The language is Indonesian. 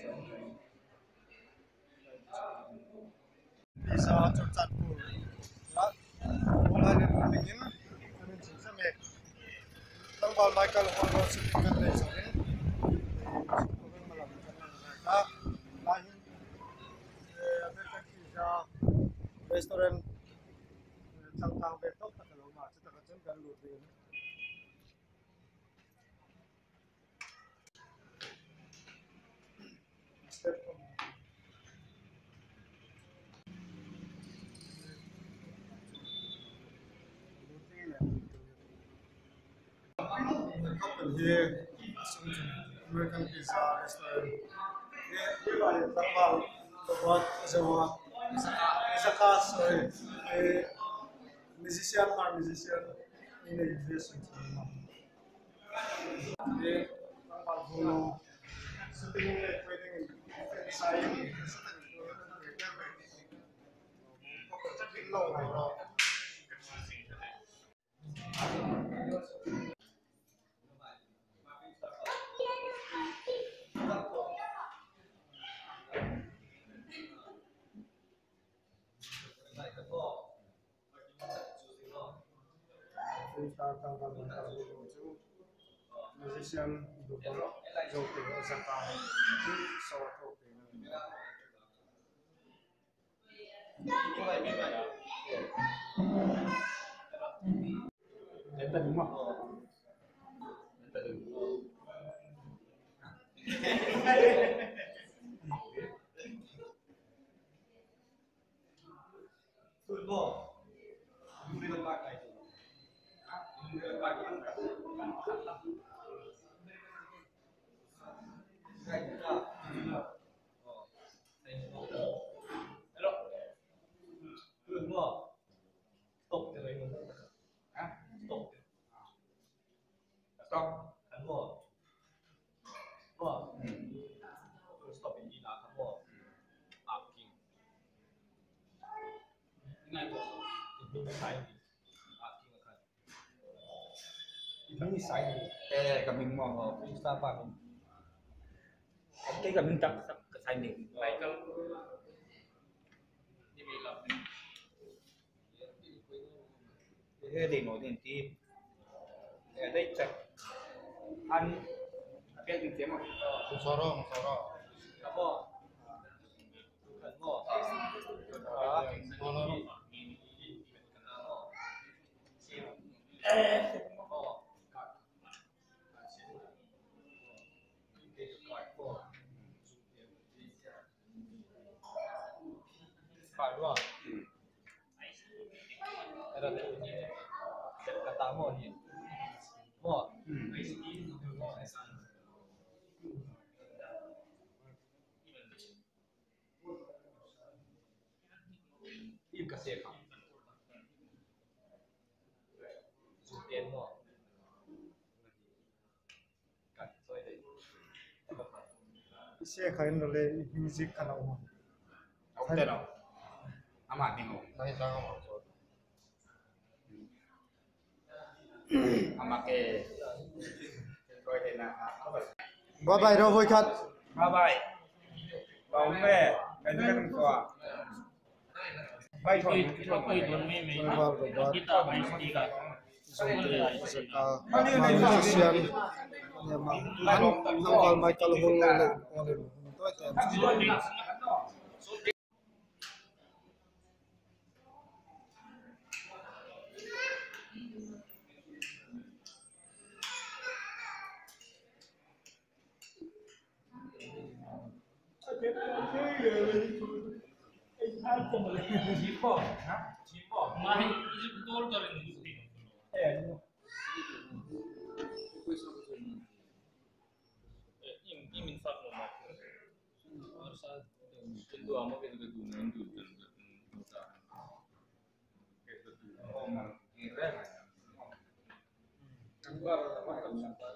Bisa tercampur. Ya, mulai dari dingin, kemudian sampai tanggal Michael Huolngo sekitar sore. Malam karena lain ada kisah restoran tentang betok kalau macet terkacau dan luar. Here, American pizza restaurant. Here, I tanggal buat semua Ozaka, sorry, musician ini musician. Here, tanggal bulan syuting wedding saya. Musician double joke Ozaka sort of Eta di mah. Ini saya, kami mau bisa apa? Oke, kami tak ke sana. Michael, ini di nol ini, ada cek, an, apa yang dia mau? Sorong. Apa? Ada kata mau ni, mau, ini kasih apa? Sudah mau, kan, so ini. Saya kain oleh musik kalau aku tahu, amat ni mau. Saya tahu maksud. Amat ke, kau ini Bye bye đâu vui thật. Bye bye. Bóng về, cái thứ nhất là bay thổi kita main tiga. Malaysian tanggal Michael Huolngo Main itu betul dari industri. Ini minfak nomor. Harus itu amo kita kedunan itu dan kita. Oh, kira. Anggar,